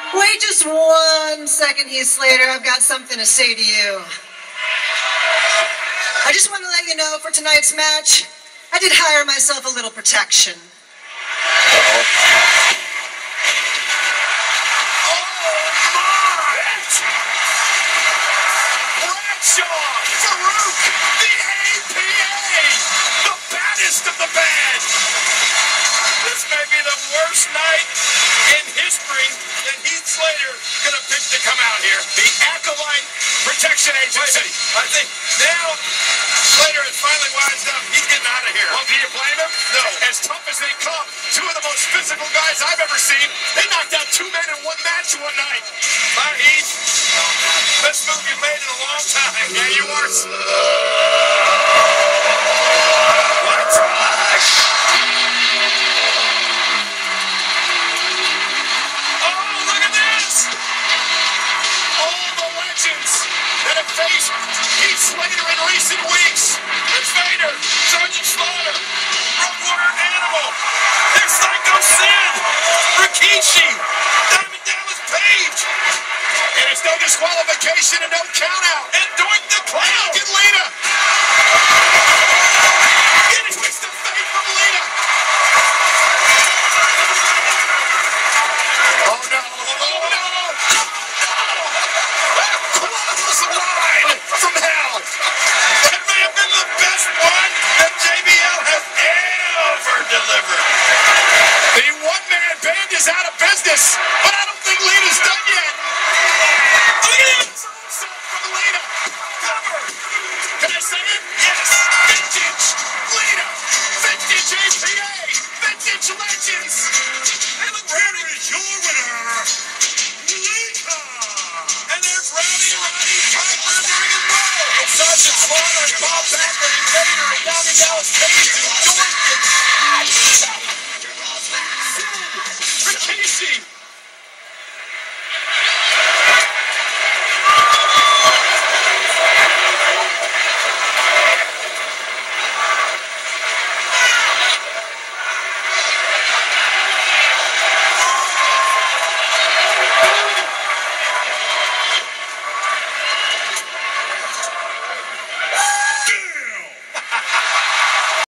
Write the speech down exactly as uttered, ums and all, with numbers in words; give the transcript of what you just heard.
Wait just one second, Heath Slater. I've got something to say to you. I just want to let you know for tonight's match, I did hire myself a little protection. Of the band. This may be the worst night in history that Heath Slater could have picked to come out here. The Acolyte Protection Agency. I think now Slater has finally wised up. He's getting out of here. Well, do you blame him? No. As tough as they come, two of the most physical guys I've ever seen. They knocked out two men in one match one night. Bye, Heath. Best move you've made in a long time. Yeah, you are. Faced Heath Slater in recent weeks. It's Vader, Sergeant Slaughter, Road Warrior Animal, Psycho Sid, Rikishi, Diamond Dallas Page. And it's no disqualification and no countout. And Doink the Clown. Get Lita. Get a twist of fate from Lita. Oh no. Oh no. From hell. That may have been the best one that J B L has ever delivered. The one-man band is out of business, but I don't think Lita's done yet. Look at it. From Lita. Cover. Can I say it? Yes. Vintage Lita. Vintage A P A. Vintage Legends.